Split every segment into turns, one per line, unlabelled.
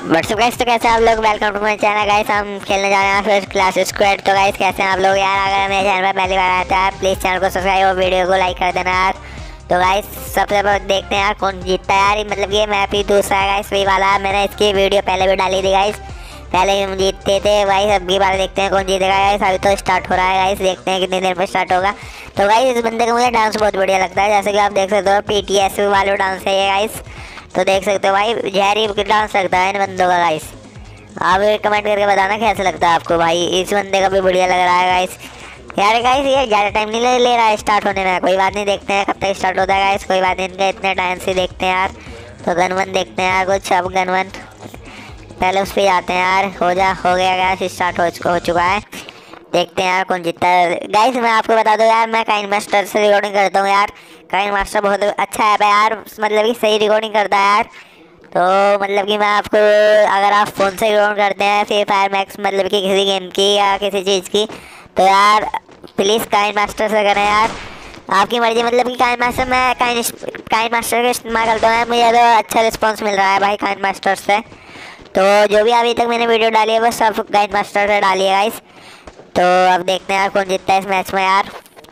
WhatsApp guys, तो कैसे आप लोग। Welcome to my channel guys. हम खेलने जा रहे हैं फर्स्ट क्लास स्क्वाड। तो गाइस कैसे हैं आप लोग यार। अगर मेरे चैनल पर पहली बार आए तो आप प्लीज़ चैनल को सब्सक्राइब और वीडियो को लाइक कर देना यार। तो गाइस सबसे पहले देखते हैं यार कौन जीतता है यार। मतलब ये मैप ही दूसरा है गाइस, वही वाला। मैंने इसकी वीडियो पहले भी डाली थी गाइस, पहले हम जीतते थे भाई। अब की बार देखते हैं कौन जीतेगा गाइस। अभी तो स्टार्ट हो रहा है गाइस, देखते हैं कितनी देर में स्टार्ट होगा। तो गाइस इस बंदे का मुझे डांस बहुत बढ़िया लगता है, जैसे कि आप देख सकते हो PTS वाले डांस है ये गाइस। तो देख सकते हो भाई जहरी डांस लगता है इन बंदों का गाइस। आप कमेंट करके बताना कैसा लगता है आपको भाई। इस बंदे का भी बढ़िया लग रहा है गाइस। यार गाइस ये ज़्यादा टाइम नहीं ले रहा है स्टार्ट होने में। कोई बात नहीं, देखते हैं कब तक स्टार्ट होता है गाइस। कोई बात नहीं, इनका इतने टाइम से देखते हैं यार। तो गन वन देखते हैं यार कुछ। अब गन वन पहले उस पर जाते हैं यार। हो गया गाइस, स्टार्ट हो चुका है। देखते हैं यार कौन जीतता है गाइस। मैं आपको बता दूं यार, मैं काइन मास्टर से रिकॉर्डिंग करता हूँ यार। काइन मास्टर बहुत अच्छा ऐप है यार, मतलब कि सही रिकॉर्डिंग करता है यार। तो मतलब कि मैं आपको, अगर आप फ़ोन से रिकॉर्ड करते हैं फ्री फायर मैक्स, मतलब कि किसी गेम की या किसी चीज़ की, तो यार प्लीज़ काइन मास्टर से करें यार। आपकी मर्ज़ी, मतलब कि काइन मास्टर, मैं काइन मास्टर का इस्तेमाल करता हूँ। मुझे तो अच्छा रिस्पॉन्स मिल रहा है भाई काइन मास्टर से। तो जो भी अभी तक मैंने वीडियो डाली है वो सब काइन मास्टर से डाली है गाइस। तो अब देखते हैं यार कौन जीतता है इस मैच में यार।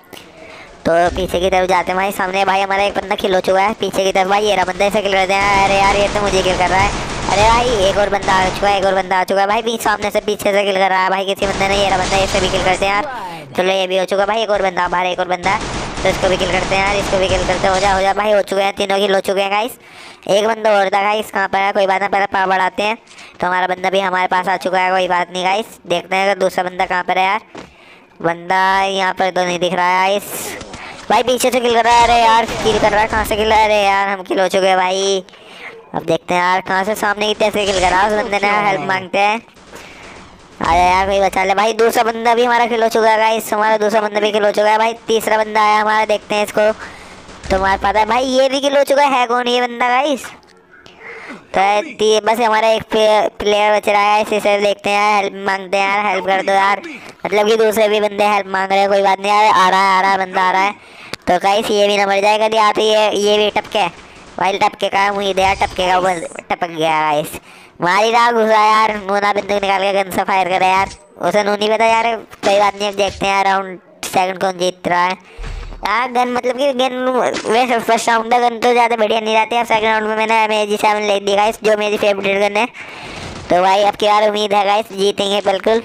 तो पीछे की तरफ जाते हैं भाई। सामने भाई हमारा एक बंदा किल हो चुका है। पीछे की तरफ भाई ये रहा बंदा, इसे किल करते हैं। अरे यार ये तो मुझे किल कर रहा है। अरे भाई एक और बंदा आ चुका है, एक और बंदा आ चुका है भाई। सामने से पीछे से किल कर रहा है भाई किसी बंदे ने। ये रहा बंदा, इसे भी किल करते हैं यार। चलो ये भी हो चुका भाई। एक और बंदा बाहर, एक और बंदा है, तो इसको भी किल करते हैं यार। इसको भी किल करते हो जा भाई। हो चुके हैं, तीनों किल हो चुके हैं गाइस। एक बंदा और था गाइस, कहाँ पर है कोई बात नहीं, पहले पावर बढ़ाते हैं। तो हमारा बंदा भी हमारे पास आ चुका है, कोई बात नहीं गाइस। देखते हैं अगर दूसरा बंदा कहाँ पर है यार। बंदा यहाँ पर तो नहीं दिख रहा है गाइस। भाई पीछे से किल कर रहा है। अरे यार किल कर रहा है, कहाँ से किल? अरे यार हम किल हो चुके हैं भाई। अब देखते हैं यार कहाँ से, सामने की तरफ से किल कर रहा है उस बंदे ने। हेल्प मांगते हैं। अरे यार कोई बचा ले भाई। दूसरा बंदा भी हमारा किल हो चुका है गाइस। हमारा दूसरा बंदा भी किल हो चुका है भाई। तीसरा बंदा आया हमारा, देखते हैं इसको। तो हमारे पता है भाई ये भी किल हो चुका है। कौन ये बंदा गाइस? तो बस हमारा एक प्लेयर बच रहा है, इसी से देखते हैं। हेल्प मांगते हैं यार, हेल्प कर दो यार। मतलब कि दूसरे भी बंदे हेल्प मांग रहे हैं, कोई बात नहीं यार। आ रहा है बंदा आ रहा है। तो गाइस ये भी ना मर जाएगा कभी। आप ये भी टपके भाई, टपके का मुँह दे यार, टपके का वो टपक गया गाइस। मारी रहा घुसा यार। नूना बंदूक निकाल के गन से फायर करे यार। उसे नू नहीं पता यार। कोई बात नहीं, अब देखते हैं राउंड सेकंड कौन जीत रहा है यार। गन मतलब कि गन वैसे फर्स्ट राउंड में गन तो ज़्यादा बढ़िया नहीं रहती है। सेकंड राउंड में मैंने MG7 ले दी गाइस, जो मेरी फेवरेट गन है। तो भाई अब की बार उम्मीद है गाइस जीतेंगे बिल्कुल।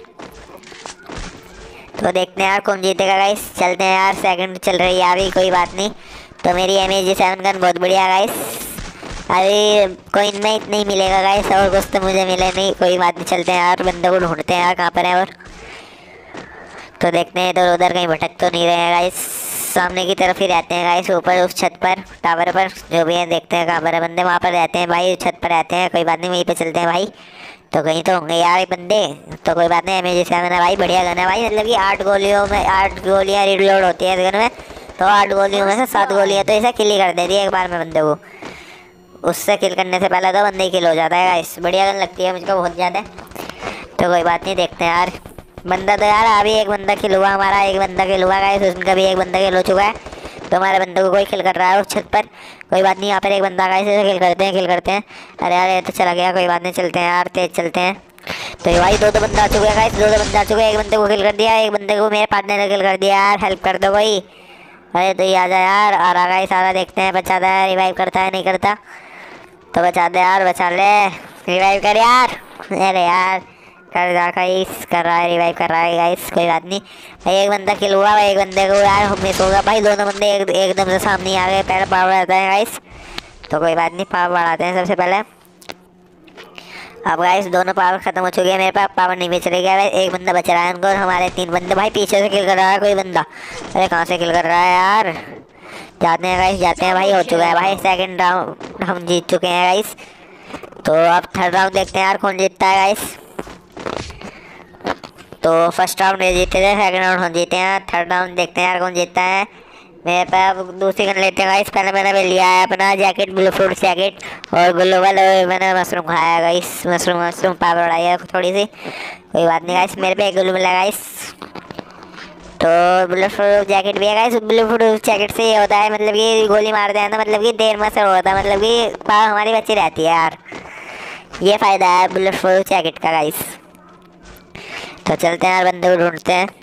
तो देखते हैं यार कौन जीतेगा गाइस। चलते हैं यार, सेकंड चल रही है अभी, कोई बात नहीं। तो मेरी MG7 गन बहुत बढ़िया है गाइस। अभी कोइन में इतना ही मिलेगा गाइस, और कुछ तो मुझे मिले नहीं। कोई बात नहीं, चलते हैं यार, बंदे को ढूंढते हैं यार कहाँ पर है। और तो देखते हैं इधर उधर कहीं भटक तो नहीं रहे हैं गाइस। सामने की तरफ ही रहते हैं गाइस, ऊपर उस छत पर, टावर पर जो भी है। देखते हैं कहाँ पर है बंदे, वहाँ पर रहते हैं भाई, छत पर रहते हैं। कोई बात नहीं, वहीं पे चलते हैं भाई। तो कहीं तो होंगे यार बंदे। तो कोई बात नहीं, MG7 है भाई, बढ़िया गन है भाई। मतलब कि 8 गोलियों में 8 गोलियाँ रिलोड होती है इस गन में। तो 8 गोलियों में से 7 गोलियाँ तो इसे किल ही कर देती है एक बार में बंदे को। उससे किल करने से पहले तो बंदे ही किल हो जाता है गाइस। बढ़िया गन लगती है मुझको बहुत ज़्यादा। तो कोई बात नहीं, देखते हैं यार। बंदा तो यार अभी एक बंदा किल हुआ हमारा, एक बंदा किल हुआ गाइस। उसका भी एक बंदा किल हो चुका है। तो हमारे बंदे को कोई किल कर रहा है उस छत पर। कोई बात नहीं, यहाँ पर एक बंदा गाइस, इसे किल करते हैं। अरे यार ये तो चला गया, कोई बात नहीं, चलते हैं यार, तेज चलते हैं। तो ये भाई दो बंदा आ चुके हैं गाइस, दो बंदा आ चुके हैं। एक बंदे को किल कर दिया, एक बंदे को मेरे पार्टनर ने किल कर दिया यार। हेल्प कर दो कोई। अरे तो ये आ जा यार। आ रहा गाइस, सारा देखते हैं, बचाता है, रिवाइव करता है नहीं करता। तो बचा दे यार, बचा ले, रिवाइव कर यार। अरे यार कर रहा है, रिवाइव कर रहा है गाइस। कोई बात नहीं भाई, एक बंदा किल हुआ, एक बंदे को यार मिस होगा भाई। दोनों बंदे एकदम से सामने आ गए। पहले पावर बढ़ाते हैं गाइस। तो कोई बात नहीं, पावर बढ़ाते हैं सबसे पहले। अब गाइस दोनों पावर खत्म हो चुके हैं, मेरे पास पावर नहीं बच रही है। एक बंदा बच रहा है उनको, और हमारे 3 बंदे भाई पीछे से किल कर रहा है कोई बंदा। अरे कहाँ से किल कर रहा है यार। जाते हैं गाइस, जाते हैं भाई। हो चुका है भाई सेकंड राउंड, हम जीत चुके हैं गाइस। तो अब थर्ड राउंड देखते हैं यार कौन जीतता है गाइस। तो फर्स्ट राउंड ये जीते थे, सेकंड राउंड हम जीते हैं। थर्ड राउंड देखते हैं यार कौन जीतता है। मेरे पास दूसरी गन लेते हैं गाइस। पहले मैंने लिया है अपना जैकेट, ब्लू फ्रूट जैकेट और ग्लोबल। मैंने मशरूम खाया है गाइस, मशरूम पावर बढ़ाई है थोड़ी सी। कोई बात नहीं गाइस, मेरे पे एक ग्लू मिला गाइस। तो ब्लू फ्रूट जैकेट भी है गाइस। ब्लू फ्रूट जैकेट से ये होता है, मतलब कि गोली मारते हैं ना, मतलब कि देर में से होता है, मतलब कि पावर हमारी बची रहती है यार। ये फ़ायदा है बुलेट प्रूफ जैकेट का गाइस। तो चलते हैं यार, बंदे को ढूंढते हैं।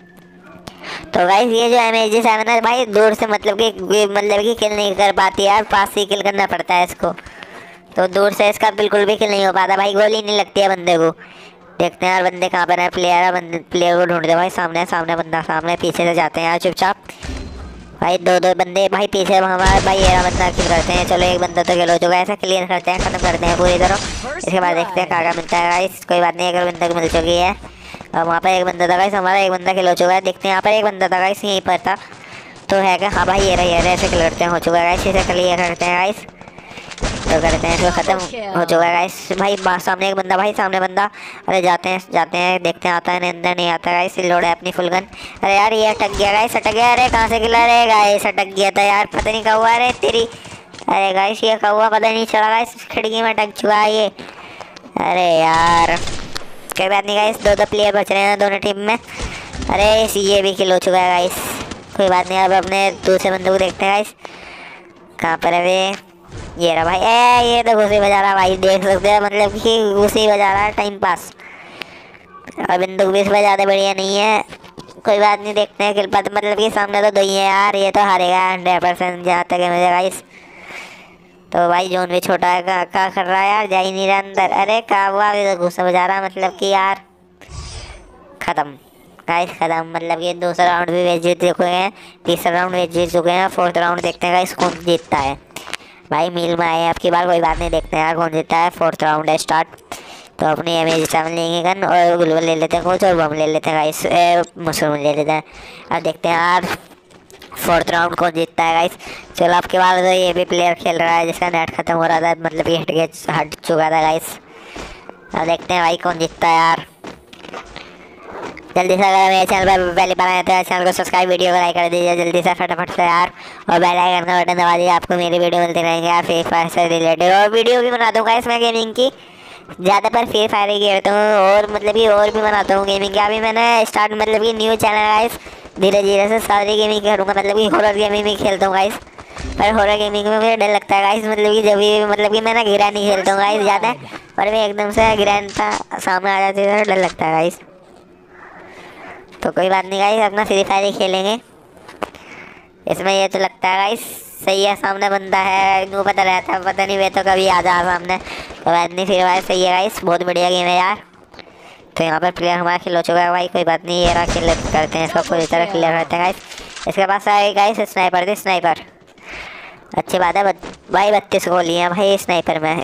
तो गाइस ये जो MG7 है भाई, दूर से मतलब कि किल नहीं कर पाती यार, पास से किल करना पड़ता है इसको। तो दूर से इसका बिल्कुल भी किल नहीं हो पाता भाई, गोली नहीं लगती है बंदे को। देखते हैं यार बंदे कहाँ पर है, प्लेयर है, बंदे प्लेयर को ढूंढते भाई। सामने सामने बंदा, सामने पीछे से जाते हैं यार चुपचाप भाई। दो दो बंदे भाई पीछे हमारा भाई, ये बंदा किल करते हैं। चलो एक बंदा तो किल हो चुका है, ऐसा क्लियर करते हैं, खत्म करते हैं पूरी तरह। इसके बाद देखते हैं क्या मिलता है गाइस। कोई बात नहीं, अगर बंदा को मिल चुकी है। और वहाँ पर एक बंदा था गाइस, हमारा एक बंदा किल हो चुका है। देखते हैं यहाँ पर एक बंदा था गाइस, यहीं पर था तो है क्या? हाँ भाई ये रहा ऐसे किल करते हैं, हो चुका है गाइस। इसे क्लियर करते हैं गाइस, तो करते हैं, इसको खत्म हो चुका है गाइस भाई। सामने एक बंदा भाई, सामने बंदा। अरे जाते हैं देखते हैं आता है नहीं, अंदर नहीं आता गाइस। लोड है अपनी फुल गन। अरे यार ये अटक गया गाइस, अटक गया। अरे कहाँ से गिला रे गाइस, अटक गया था यार, पता नहीं कहाँ हुआ रे तेरी। अरे गाइस ये कहाँ हुआ पता नहीं चला गाइस, खिड़की में अटक चुका है ये। अरे यार कोई बात नहीं गाइस, दो प्लेयर बच रहे हैं दोनों टीम में। अरे ये भी किल हो चुका है गाइस, कोई बात नहीं। अब अपने दूसरे बंदे को देखते हैं गाइस, कहाँ पर है वे। ये रहा भाई, ये तो घुसी बजा रहा भाई, देख सकते हैं मतलब कि घुसी बजा रहा है टाइम पास। और बंदूक भी इसमें ज़्यादा बढ़िया नहीं है, कोई बात नहीं। देखते हैं किल पाते, मतलब कि सामने तो दो ही है यार, ये तो हारेगा 100% जहाँ तक है मुझे गाइस। तो भाई जोन भी छोटा है, क्या कर रहा है यार, जा ही नहीं रहा अंदर। अरे क्या हुआ, अभी तो घुसा बजा रहा, मतलब कि यार ख़त्म गाइस, ख़त्म। मतलब ये दूसरा राउंड भी वे जीत चुके हैं, तीसरा राउंड वे जीत चुके हैं, फोर्थ राउंड देखते हैं गाइस कौन जीतता है। भाई मील में आए आपकी बार, कोई बात नहीं, देखते हैं यार कौन जीतता है। फोर्थ राउंड है स्टार्ट। तो अपनी MG7 लेंगे गन, और गुलवल ले लेते हैं कुछ, और बम ले लेते हैं गाइस, मशरूम ले लेते हैं। अब देखते हैं यार फोर्थ राउंड कौन जीतता है गाइस। चलो आपके बाद तो ये भी प्लेयर खेल रहा है जिसका नेट खत्म हो रहा था, मतलब ये हट चुका था गाइस। अब देखते हैं भाई कौन जीतता है यार। जल्दी से अगर मेरे चैनल पर पहली बार आए तो चैनल को सब्सक्राइब, वीडियो को लाइक कर दीजिए जल्दी से फटाफट से यार, और बेल आइकन का बटन दबा दीजिए, आपको मेरी वीडियो मिलती रहेंगे यार फ्री फायर से रिलेटेड। और वीडियो भी बनाता हूँ गाइस मैं गेमिंग की, ज़्यादा पर फ्री फायर ही खेलता हूँ, और मतलब कि और भी बनाता हूँ गेमिंग की। अभी मैंने स्टार्ट मतलब कि न्यू चैनल गाइस, धीरे धीरे से सारी गेमिंग करूँगा, मतलब कि हॉरर गेमिंग भी खेलता हूँ गाइस। पर हॉरर गेमिंग में मुझे डर लगता है गाइस, मतलब कि जब भी मतलब कि मैं ना गिरा नहीं खेलता हूँ गाइस ज़्यादा, और मैं एकदम से गिरा सामने आ जाती है, डर लगता है गाइस। तो कोई बात नहीं गाइस, अपना फ्री फायर ही खेलेंगे। इसमें ये तो लगता है गाइस सही है, सामने बंदा है, नो पता रहता है, पता नहीं वे तो कभी आ जा सामने। तो बात नहीं, फ्री फायर सही है गाइस, बहुत बढ़िया गेम है यार। तो यहाँ पर प्लेयर हमारा किल हो चुका है भाई, कोई बात नहीं, ये रहा किल करते हैं इसको, पूरी तरह क्लियर करते हैं गाइस। इसके पास आए गाइस स्नाइपर थी, स्नाइपर अच्छी बात है भाई, 32 गोली हैं भाई स्नाइपर में।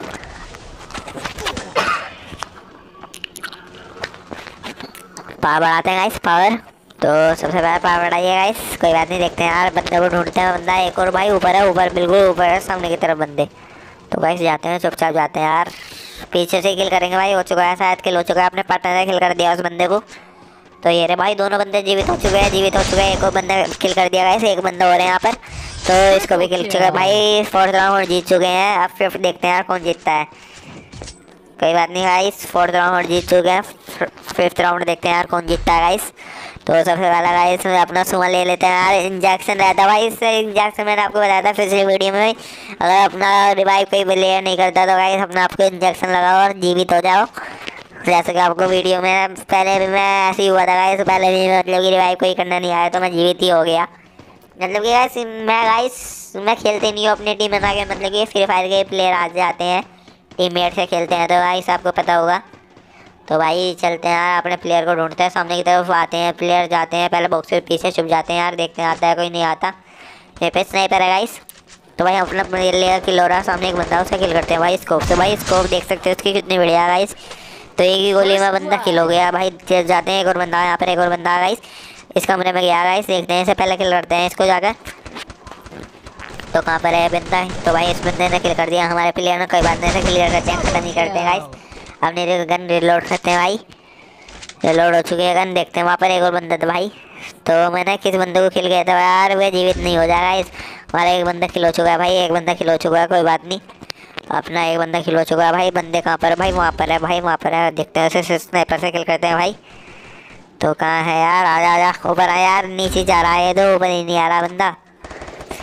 पावर बढ़ाते हैं गाइस, पावर। तो सबसे पहले पावर बढ़ाइए गाइस, कोई बात नहीं, देखते हैं यार बंदे को ढूंढते हैं। बंदा एक और भाई ऊपर है, ऊपर बिल्कुल ऊपर है सामने की तरफ बंदे। तो गाइस जाते हैं, चुपचाप जाते हैं यार, पीछे से किल करेंगे भाई। हो चुका है शायद, किल हो चुका है, अपने पार्टनर ने किल कर दिया उस बंदे को। तो ये रहे भाई दोनों बंदे जीवित हो चुके हैं, जीवित हो चुके हैं। एक और बंदा किल कर दिया गाइस, एक बंदा हो रहे हैं यहाँ पर, तो इसको भी किल चुका है भाई। फोर्थ राउंड जीत चुके हैं। अब फिफ्थ देखते हैं यार कौन जीतता है। कोई बात नहीं गाइस, फोर्थ राउंड जीत चुके हैं, फिफ्थ राउंड देखते हैं यार कौन जीतता है गाइस। तो सबसे पहला गाइस अपना सुमा ले लेते हैं यार, इंजेक्शन रहता है भाई, इससे इंजेक्शन मैंने आपको बताया था पिछली वीडियो में। अगर अपना रिवाइव कोई प्लेयर नहीं करता तो गाइस अपना आपको इंजेक्शन लगाओ और जीवित हो जाओ। जैसे कि आपको वीडियो में पहले भी मैं ऐसे ही हुआ था गाइस, पहले भी मतलब कि रिवाइव कोई करना नहीं आया तो मैं जीवित ही हो गया। मतलब कि गाइस मैं खेलते नहीं हूँ अपनी टीम बना के, मतलब कि फ्री फायर के प्लेयर आ जाते हैं टीममेट से खेलते हैं, तो गाइस आपको पता होगा। तो भाई चलते हैं यार, अपने प्लेयर को ढूंढते हैं। सामने की तरफ आते हैं प्लेयर, जाते हैं पहले बॉक्स के पीछे छुप जाते हैं यार, देखते हैं आता है कोई नहीं आता। ये पे स्नाइपर है गाइस। तो भाई अपना प्लेयर किल हो रहा है, सामने एक बंदा उसे किल करते हैं भाई स्कोप से। भाई स्कोप देख सकते हैं उसकी कितनी बढ़िया है गाइस। तो एक ही गोली में बंदा किल हो गया भाई। जाते हैं, एक और बंदा यहाँ पर, एक और बंदा है गाइस, इस कमरे में गया गाइस, देखते हैं इसे पहले किल करते हैं इसको जाकर। तो कहाँ पर है बंदा? तो भाई इस बंदे ने किल कर दिया हमारे प्लेयर ने, कोई बात नहीं, क्लियर करते हैं, खत्म नहीं करते हैं गाइस। अब मेरे गन रिलोड करते हैं भाई, रिलोड हो चुकी है गन। देखते हैं वहाँ पर एक और बंदा था भाई, तो मैंने किस बंदे को किल किया था यार, वह जीवित नहीं हो जाएगा इस। हमारा एक बंदा किल हो चुका है भाई, एक बंदा किल हो चुका है, कोई बात नहीं, अपना एक बंदा किल हो चुका है भाई। बंदे कहाँ पर है भाई? वहाँ पर है भाई, वहाँ पर है, देखते हैं उसे स्नाइपर से किल करते हैं भाई। तो कहाँ है यार? आजा आजा ऊपर आ यार, नीचे जा रहा है, तो ऊपर ही नहीं आ रहा बंदा।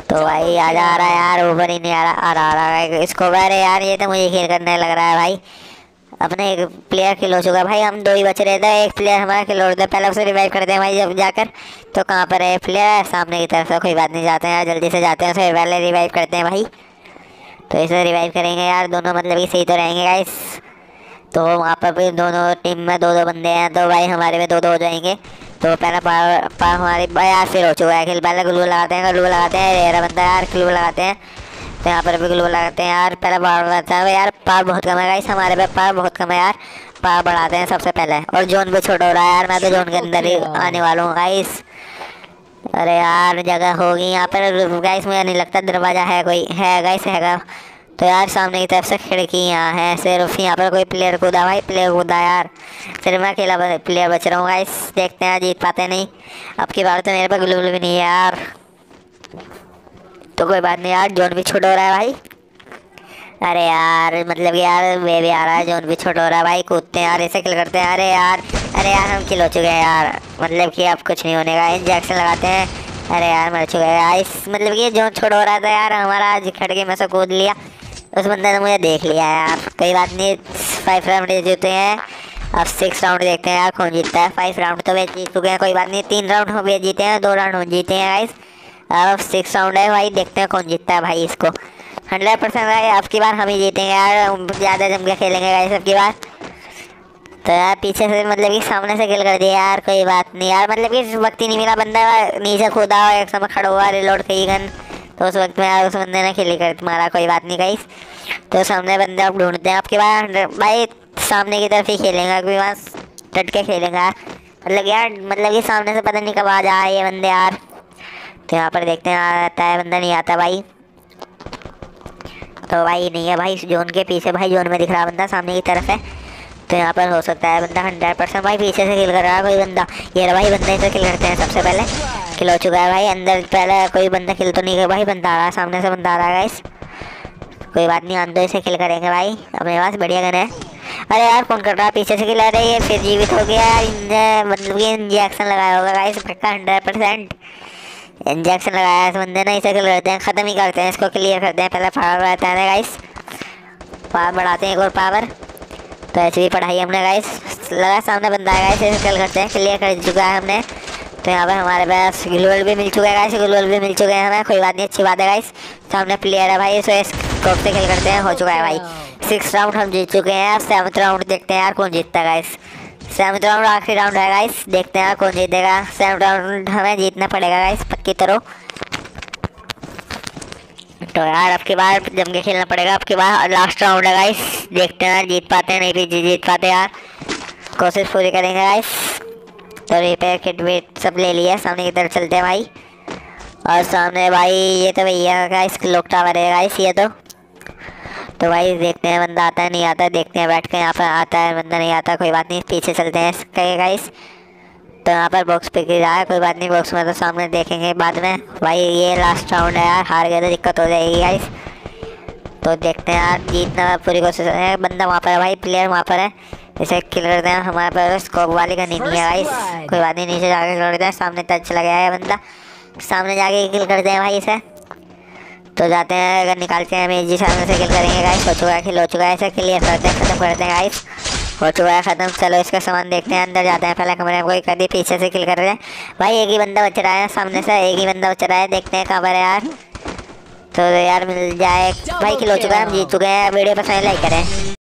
तो भाई आजा आ रहा है यार, ऊपर ही नहीं आ रहा है इसको। अरे यार ये तो मुझे खेल करने लग रहा है भाई। अपने एक प्लेयर किल हो चुका है भाई, हम 2 ही बच रहे थे, एक प्लेयर हमारा किल हो रहा था। पहले उसे रिवाइव करते हैं भाई जब जाकर। तो कहाँ पर है प्लेयर? सामने की तरफ से। कोई बात नहीं, जाते हैं यार, जल्दी से जाते हैं, उसे पहले रिवाइव करते हैं भाई। तो इसे रिवाइव करेंगे यार, दोनों मतलब कि सही तो रहेंगे गाइस। तो वहाँ पर भी दोनों टीम में 2-2 बंदे हैं, तो भाई हमारे में 2-2 हो जाएंगे। तो पहला पा हमारी यार फिर हो चुका है खेल। पहले ग्लू लगाते हैं, ग्लू लगाते हैं, रेरा बंदा यार ग्लू लगाते हैं। तो यहाँ पर भी ग्लू लगाते हैं यार। पहले पावर बढ़ाता है यार, पावर बहुत कम है गाइस हमारे पे, पावर बहुत कम है यार। पावर बढ़ाते हैं सबसे पहले। और जोन भी छोटा हो रहा है यार, मैं तो जोन के अंदर ही आने वाला हूँ गाइस। अरे यार जगह होगी यहाँ पर गाइस, मुझे नहीं लगता दरवाज़ा है, कोई है गाइस हैगा। तो यार सामने की तरफ से खिड़कियाँ हैं सिर्फ। यहाँ पर कोई प्लेयर कूदा भाई, प्लेयर कूदा यार। सिर्फ मैं अकेला प्लेयर बच रहा हूँ गाइस, देखते हैं जीत पाते नहीं। अब की बार तो मेरे पास ग्लू भी नहीं है यार। तो कोई बात नहीं यार, जोन भी छोटा हो रहा है भाई। अरे यार मतलब कि यार वे भी आ रहा है, जोन भी छोटा हो रहा है भाई। कूदते हैं यार, ऐसे किल करते हैं। अरे यार हम किल हो चुके हैं यार, मतलब कि अब कुछ नहीं होने का। इंजेक्शन लगाते हैं। अरे यार मर चुके हैं यार, इस मतलब कि जोन छोटा हो रहा था यार हमारा, आज खड़के में से कूद लिया। उस बंदे ने मुझे देख लिया यार। कोई बात नहीं, 5 राउंड जीते हैं। अब 6 राउंड देखते हैं यार कौन जीतता है। 5 राउंड तो वे जीत चुके हैं, कोई बात नहीं। 3 राउंड हम वे जीते हैं, 2 राउंड हम जीते हैं गाइस। अब 6 राउंड है भाई, देखते हैं कौन जीतता है भाई इसको। 100% भाई अब की बार हम ही जीतेंगे यार, ज़्यादा जम के खेलेंगे गाइस अब की बार। तो यार पीछे से मतलब कि सामने से किल कर दिया यार, कोई बात नहीं यार, मतलब कि वक्त ही नहीं मिला। बंदा नीचे कूदा और एक समय खड़ा हुआ, रिलोड की गन। तो उस वक्त में यार उस बंदे ने किल कर मारा, कोई बात नहीं गाइस। तो सामने बंदे आप ढूंढते हैं आपके बार भाई, सामने की तरफ ही खेलेंगे अभी, बस डट के खेलेंगे मतलब यार, मतलब कि सामने से पता नहीं कब आ जाए ये बंदे यार। तो यहाँ पर देखते हैं आता है बंदा, नहीं आता भाई। तो भाई नहीं है भाई, जोन के पीछे भाई, जोन में दिख रहा बंदा सामने की तरफ है। तो यहाँ पर हो सकता है बंदा 100% भाई पीछे से किल कर रहा है कोई बंदा। ये रहा भाई, बंदे से किल करते हैं सबसे पहले। किल हो चुका है भाई अंदर, पहले कोई बंदा किल तो नहीं कर भाई, बंदा आ रहा है सामने से, बंदा आ रहा है गाइस। कोई बात नहीं, अंदर से किल करेंगे भाई, अपने पास बढ़िया गन है। अरे यार कौन कर रहा है पीछे से किल? अरे ये फिर जीवित हो गया यार, मतलब कि इंजेक्शन लगाया होगा गाइस पक्का 100%। इंजेक्शन लगाया इस बंदे ने, इसे किल करते हैं, ख़त्म ही करते हैं इसको, क्लियर करते हैं। पहले पावर बढ़ाते हैं गाइस, पावर बढ़ाते हैं एक और पावर। तो ऐसे भी पढ़ाई हमने गाइस, लगा सामने बंदा है गाइस, इसे किल करते हैं, क्लियर कर चुका है हमने। तो यहाँ पर हमारे पास ग्लोअल भी मिल चुका है गाइस, ग्लोअल भी मिल चुके हैं हमें, कोई बात नहीं, अच्छी बात है गाइस। सामने प्लेयर है भाई, इसे स्कोप से किल करते हैं, हो चुका है भाई। 6 राउंड हम जीत चुके हैं। अब 7th राउंड देखते हैं यार कौन जीतता है गाइस। 7th राउंड आखिरी राउंड है गाइस, देखते हैं यार कौन जीतेगा। 7th राउंड हमें जीतना पड़ेगा गाइस पक्की तरह। तो यार अब की बार जम के खेलना पड़ेगा, अब की बार लास्ट राउंड है गाइस, देखते हैं यार जीत पाते हैं नहीं भी जीत पाते यार, कोशिश पूरी करेंगे गाइस। तो रिपेयर किट भी सब ले लिया, सामने की तरफ चलते हैं भाई। और सामने भाई ये तो भैया गाइस क्लॉक टावर है गाइस ये तो भाई देखते हैं बंदा आता है नहीं आता, देखते हैं बैठ के। यहाँ पर आता है बंदा, नहीं आता, कोई बात नहीं, पीछे चलते हैं इसके गाइस। तो यहाँ पर बॉक्स पे गिर रहा है, कोई बात नहीं, बॉक्स में तो सामने देखेंगे बाद में भाई। ये लास्ट राउंड है यार, हार गए तो दिक्कत हो जाएगी गाइस। तो देखते हैं यार, जीतना पूरी कोशिश है। बंदा वहाँ पर है भाई, प्लेयर वहाँ पर है, इसे किल करते हैं। हमारे पास स्कोप वाली का नहीं है गाइस, कोई बात नहीं, नीचे जाके किल करते हैं। सामने टच चला गया है बंदा, सामने जाके किल करते हैं भाई इसे। तो जाते हैं, अगर निकालते हैं हमें जी सामने से किल करेंगे गाइस। हो चुका है किल, हो चुका है, इसे क्लियर करते हैं, खत्म करते हैं गाइस। हो चुका है खत्म। चलो इसका सामान देखते हैं, अंदर जाते हैं। पहले कमरे में कोई कर दी, पीछे से किल कर रहे हैं भाई। एक ही बंदा बच रहा है सामने से, एक ही बंदा बच रहा है, देखते हैं कहाँ पर है यार। तो यार मिल जाए भाई, किल हो चुका है, हम जीत चुके हैं। वीडियो पसंद लाइक करें।